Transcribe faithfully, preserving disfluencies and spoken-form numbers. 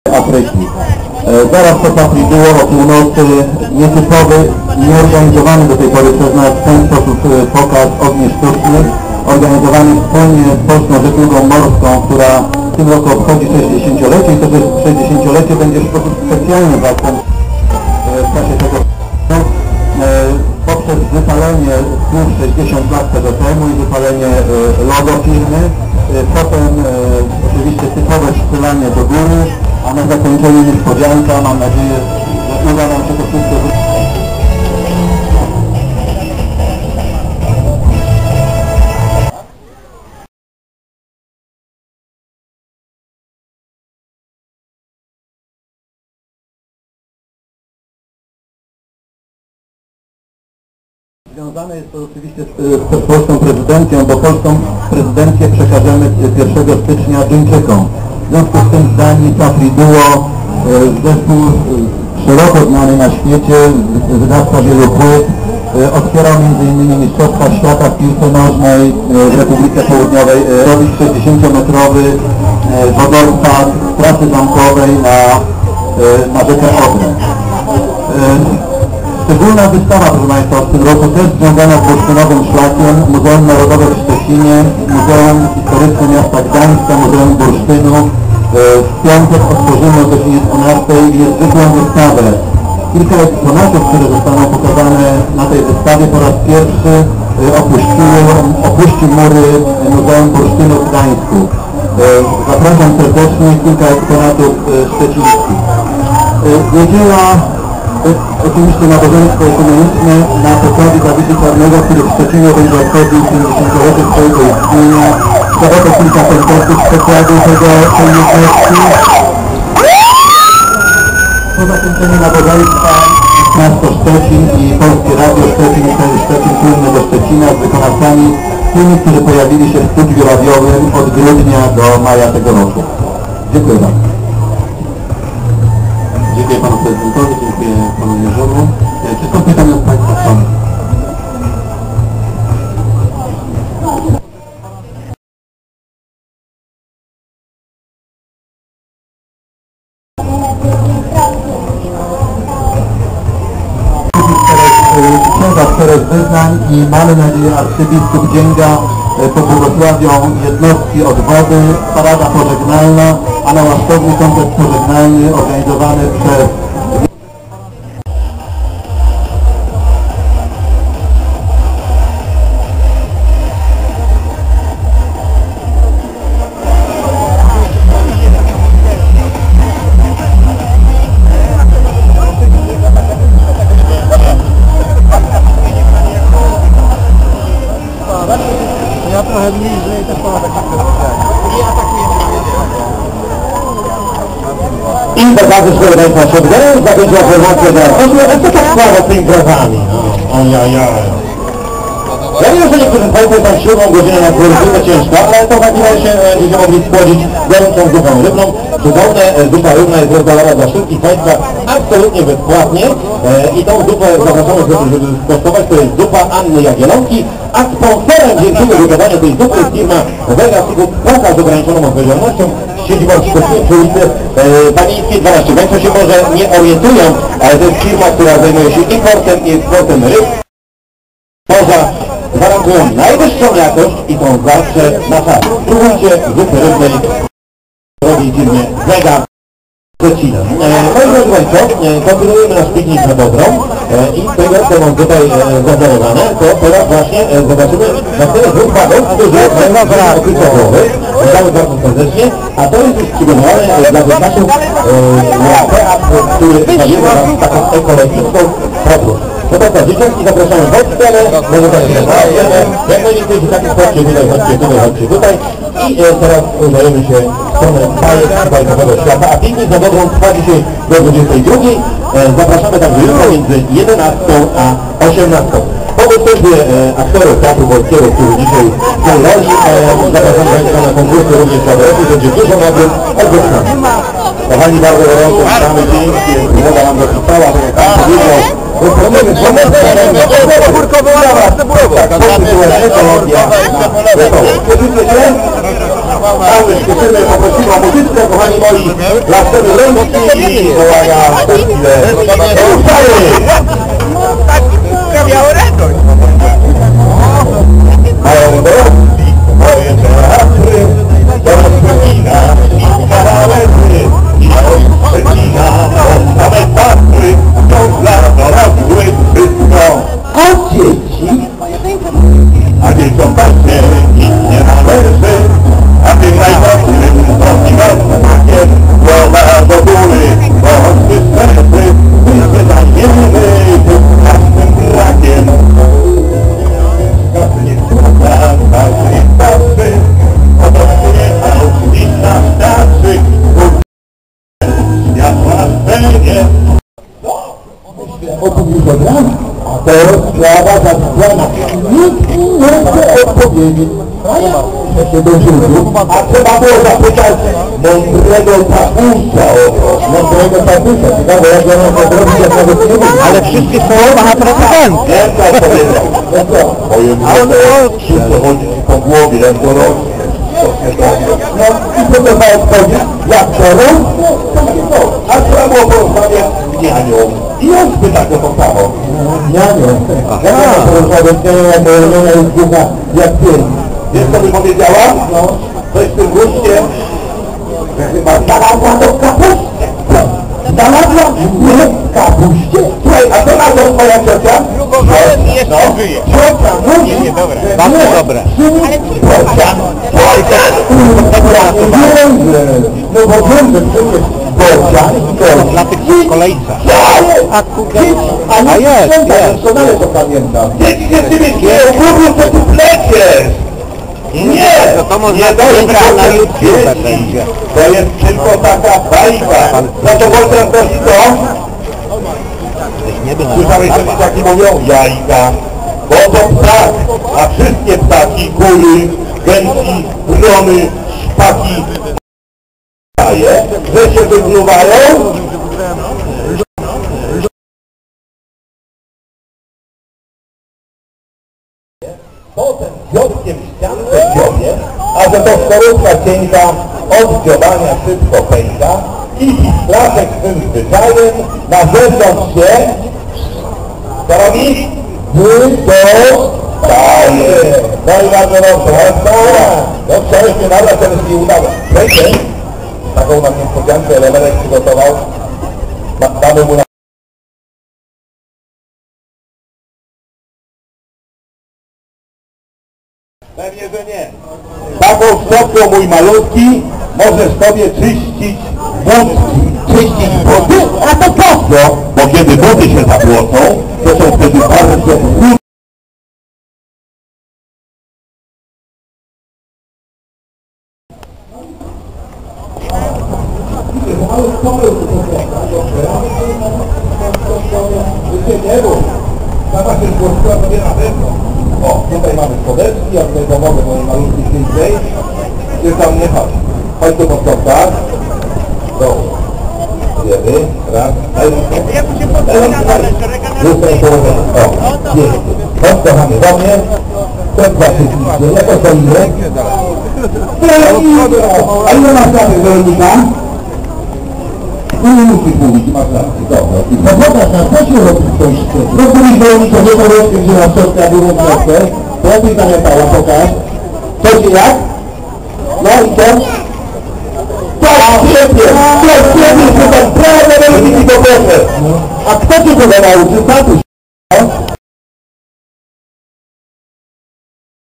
Afryki. Zaraz po Safriduo o północy nietypowy, nieorganizowany do tej pory przez nas w ten sposób pokaz ogni sztucznych, organizowany wspólnie z Polską Żeglugą Morską, która w tym roku obchodzi sześćdziesięciolecie i to sześćdziesięciolecie będzie w sposób specjalny zatem w czasie tego poprzez wypalenie słów sześćdziesiąt lat tego temu i wypalenie logo firmy, potem oczywiście typowe strzelanie do góry, a na zakończenie niespodzianka. Mam nadzieję, że uda nam się to wszystko wykonać. Związane jest to oczywiście z, z polską prezydencją, bo polską prezydencję przekażemy pierwszego stycznia Duńczykom. W związku z tym zdani Safriduo, zespół szeroko znany na świecie, wydawca wielu płyt, otwierał między innymi Mistrzostwa Świata w piłce nożnej w Republice Południowej, robi sześćdziesięciometrowy wodorpad z trasy zamkowej na, na rzekę Odrę. Szczególna wystawa, proszę Państwa, w tym roku też związana z bursztynowym szlakiem, Muzeum Narodowe w Szczecinie, Muzeum Historyczne Miasta Gdańska, Muzeum Bursztynu. W piątek otworzymy o godzinie dwunastej niezwykłą wystawę. Kilka eksponatów, które zostaną pokazane na tej wystawie, po raz pierwszy opuściły, opuścił mury Muzeum Bursztynu w Gdańsku. Zapraszam serdecznie, kilka eksponatów szczecińskich. Niedziela, oczywiście nabożeństwo ekumeniczne na pokładzie Dawida Czarnego, który w Szczecinie będzie obchodził pięćdziesięciolecie swojego istnienia. W sobotę kilka koncertów z pokładu tego, tej jednostki. Po zakończeniu nabożeństwa miasto Szczecin i Polskie Radio Szczecin, Szczecin Płynny do Szczecina z wykonawcami, tymi, którzy pojawili się w studiu radiowym od grudnia do maja tego roku. Dziękuję bardzo. Dziękuję Panu Prezydentowi, dziękuję Panu Jerzemu. Czy są pytania od Państwa strony? Księga czterech wyznań i mamy nadzieję arcybiskup Dzięga pobłogosławią jednostki od wody, parada pożegnalna, a na łasztowny koncert pożegnalny organizowany przez ja trochę bliżej też pana tak I pokażę swoje Państwa przed grą, zakończyła formacja dla co tak słabo z tymi grafami? Ojajaj. Ja wiem, że niektórzy Państwo tam siódmą godzinę na górę ciężko, ale to w takim razie będziemy mogli spłodzić gorącą zupą rybną. Przypomnę, zupa rybna jest rozdana dla wszystkich Państwa absolutnie bezpłatnie i tą zupę zapraszamy, żeby skosztować. To jest zupa Anny Jagielonki, a sponsorem dzięki wygotowania tej zupy jest firma Vega Seafood, spółka z ograniczoną odpowiedzialnością, siedzibą przy ulicy Panińskiej dwanaście. Państwo się może nie orientują, ale to jest firma, która zajmuje się importem i eksportem ryb. Poza gwarantują najwyższą jakość i są zawsze na czas. Próbujcie zupy rybnej drogiej firmie Vega Szczecina. Moi drodzy Państwo, kontynuujemy nasz piknik nad Odrą i tego, co mam tutaj zaplanowane, to teraz właśnie zobaczymy następnych dwóch panów, którzy mają okrycia głowy. Witamy bardzo serdecznie, a to jest już przygotowane dla wyznaczów na teatr, który zabierze nam taką ekologiczną podróż. To to dzieciaki zapraszamy pod scenę, może tak się znajdziemy, jak najwięcej dzieciaki chodźcie tutaj, chodźcie tutaj, chodźcie tutaj i e, teraz udajemy się w stronę bajek bajkowego świata, a pięknie za Odrą trwa dzisiaj do dwudziestej drugiej. E, zapraszamy także jutro między jedenastą a osiemnastą. Po występie e, aktorów Teatru Polskiego, którzy dzisiaj w tej roli, e, zapraszamy Państwa na konkursy również Radości, będzie dużo nagród od wystawy. Kochani, bardzo gorąco, witamy pięknie, woda nam dopisała, tak jak Pan powiedział. Burkowy ława, burkowy. Mamy śpieszymy, poprosimy o muzyczkę, kochani moi, dla sceny ręki i wołania w tę chwilę. Ruszamy! Tak sprawiało radość. Mają dorosli, moje teatry, rozpędzina i kawałery, i rozpędzina, same tatry, są dla dorosłych wszystko. A dzieci? A dzieciom właśnie nic nie należy, a tym najgorszym prawdziwym smakiem głowa do góry, bo choćby stresu, my się zajmiemy tym naszym brakiem. Każdy nie słucha, każdy nie patrzy, podobnie autista starszy, światła na scenie. Opublikowana, a to sprawa zasłana. Nikt nie chce odpowiedzieć. Się do rzutu, a trzeba było zapytać mądrego tatusia o mądrego tatusia. Ciekawe, jak ja mam to zrobić, jak nawet nie wiem. Ale wszystkie słowa na prezydenta. Jak to powiedział? No co? Moje mnie wszyscy chodzi ci po głowie, jak to rośnie. No i co to ma odpowiedź? Jak to rośnie? A trzeba było porozmawiać z nianią. I on spyta go to samo. Nianią? Ja nie mam porozmawiać z nianią, jak moja jest głucha, jak pięć. Wiesz co mi powiedziała? No. Coś w tym guście, że chyba znalazła to w kapuście. Znalazła? Nie, w kapuście. Słuchaj, a co na to twoja ciocia? Drugowałem i jeszcze No. żyje. Ciocia, mówi, Nie, nie, dobra. że Bardzo nie. dobre. Ale Bocian, Bocian, dobra, no bo wiem, że przecież Bocian, Bocian. Dla tych w kolejce. A A jest, jest. Doskonale to pamiętam. Dzieci się ciebie nie lubią, co tu pleciesz. Nie! No to można nie, to jest na taka YouTube dzieci. będzie. To jest tylko taka bajka. No to Bocian też i to? Nie było. Słyszałeś, że ci taki mówią? Jajka. Bo to ptak, a wszystkie ptaki, kury, gęsi, wrony, szpaki, że się wygluwają. Potem dziobkiem ściankę dziobie, a że to skorupka cienka, od dziobania szybko pęka i Pisklaczek swym zwyczajem na zewnątrz się, co robi? Wydostaje. No i bardzo dobrze, no chciałeś mnie nabrać, ale się nie udało. Wejdzie, taką nam niespodziankę Elemenek przygotował, damy mu na... Pewnie, że nie. Taką szczotką, mój malutki, możesz sobie czyścić wódki. Czyścić buty? A to po co? Bo kiedy buty się zabłocą, to są wtedy bardzo brudne. O, tutaj mamy spodeczki, ja tutaj pomogę mojej malutkiej syjcej. Ty tam nie chodź. Chodź tu po stopach. Do. Wiemy. Raz. Daj rękę. Daj rękę. Tutaj położę. O, pięknie. Chodź, kochamy do mnie. Ten dwa tysiące. Jak to imię? A ile masz lat, Weronika? No nie musisz mówić, masz rację, dobra. No pokaż nam, co się robi w Polsce? No byliś Weronika, nie powiem, gdzie na szczotkę, a było w szczotkę. To ja mi zamiatała, pokaż. Co się jak? No i co? To świetnie! To świetnie, że tam prawo Weroniki do proszę! A kto cię tego nauczył? Tatuś?